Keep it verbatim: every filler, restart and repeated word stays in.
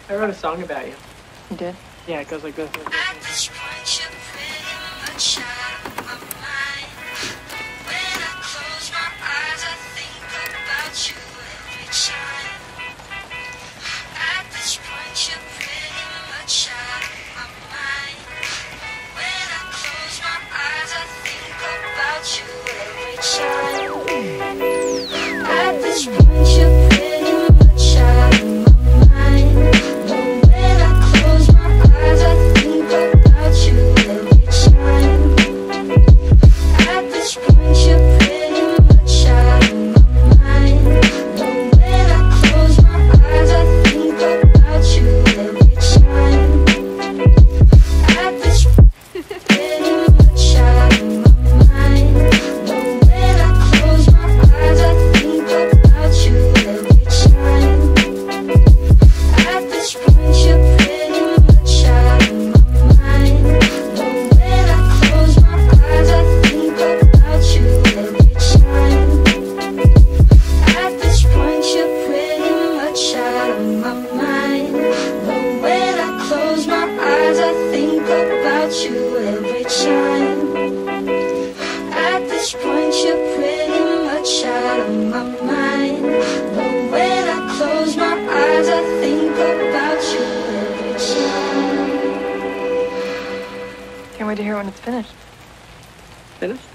I wrote a song about you. You did? Yeah, it goes like this. Like At this. this point, you're pretty much out of my mind. When I close my eyes, I think about you every time. At this point, you're pretty much out of my mind. When I close my eyes, I think about you every time. At this point, you're pretty much out of my mind. When I close my eyes, I think about you every time. At this point, you're pretty much out of my mind. When I close my eyes, I think about you every time. At this pretty much out of my mind. When I close my eyes, I think about you every time. At this point, you're pretty much out of my mind. When I close my eyes, I think about you every time. At this point, you're pretty much out of my mind. When I close my eyes, I think about you every time. At this point, you're pretty much out of my mind. When I close my eyes, I think about you every time. Can't wait to hear when it's finished. Finished?